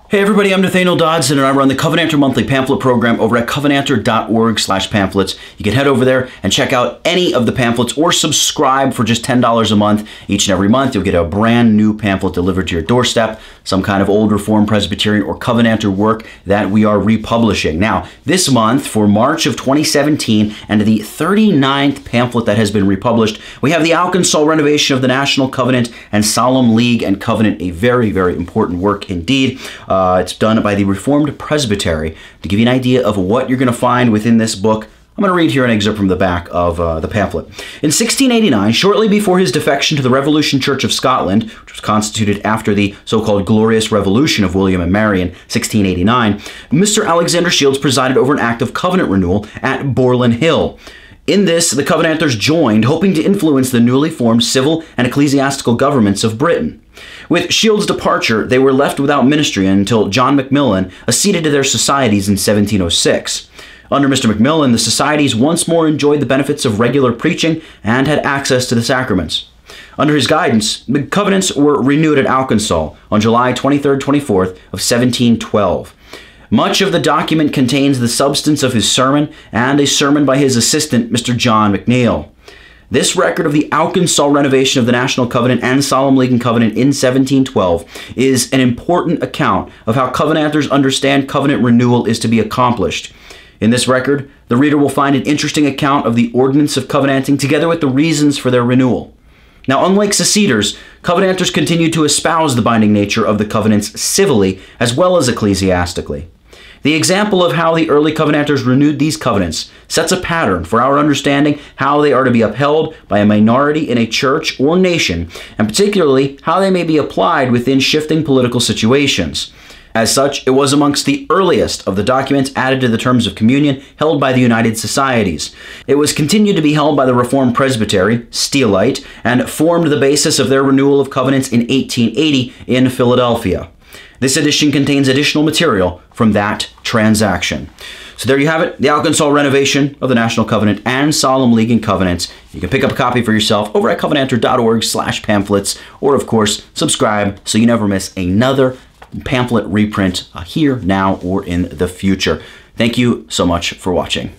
Hey everybody, I'm Nathaniel Dodson and I run the Covenanter Monthly Pamphlet Program over at covenanter.org/pamphlets. You can head over there and check out any of the pamphlets or subscribe for just $10 a month. Each and every month you'll get a brand new pamphlet delivered to your doorstep, some kind of old Reformed, Presbyterian, or Covenanter work that we are republishing. Now, this month for March of 2017 and the 39th pamphlet that has been republished, we have the Auchensaugh Renovation of the National Covenant and Solemn League and Covenant, a very, very important work indeed. It's done by the Reformed Presbytery. To give you an idea of what you're going to find within this book, I'm going to read here an excerpt from the back of the pamphlet. In 1689, shortly before his defection to the Revolution Church of Scotland, which was constituted after the so-called Glorious Revolution of William and Mary in 1689, Mr. Alexander Shields presided over an act of covenant renewal at Borland Hill. In this, the Covenanters joined, hoping to influence the newly formed civil and ecclesiastical governments of Britain. With Shields' departure, they were left without ministry until John Macmillan acceded to their societies in 1706. Under Mr. Macmillan, the societies once more enjoyed the benefits of regular preaching and had access to the sacraments. Under his guidance, the covenants were renewed at Auchensaugh on July 23rd, 24th of 1712. Much of the document contains the substance of his sermon and a sermon by his assistant, Mr. John McNeill. This record of the Auchensaugh Renovation of the National Covenant and Solemn League and Covenant in 1712 is an important account of how Covenanters understand covenant renewal is to be accomplished. In this record, the reader will find an interesting account of the ordinance of covenanting together with the reasons for their renewal. Now, unlike seceders, Covenanters continue to espouse the binding nature of the covenants civilly as well as ecclesiastically. The example of how the early Covenanters renewed these covenants sets a pattern for our understanding how they are to be upheld by a minority in a church or nation, and particularly how they may be applied within shifting political situations. As such, it was amongst the earliest of the documents added to the terms of communion held by the United Societies. It was continued to be held by the Reformed Presbytery, Steelite, and formed the basis of their renewal of covenants in 1880 in Philadelphia. This edition contains additional material from that transaction. So there you have it, the Auchensaugh Renovation of the National Covenant and Solemn League and Covenants. You can pick up a copy for yourself over at covenanter.org/pamphlets, or of course, subscribe so you never miss another pamphlet reprint here, now, or in the future. Thank you so much for watching.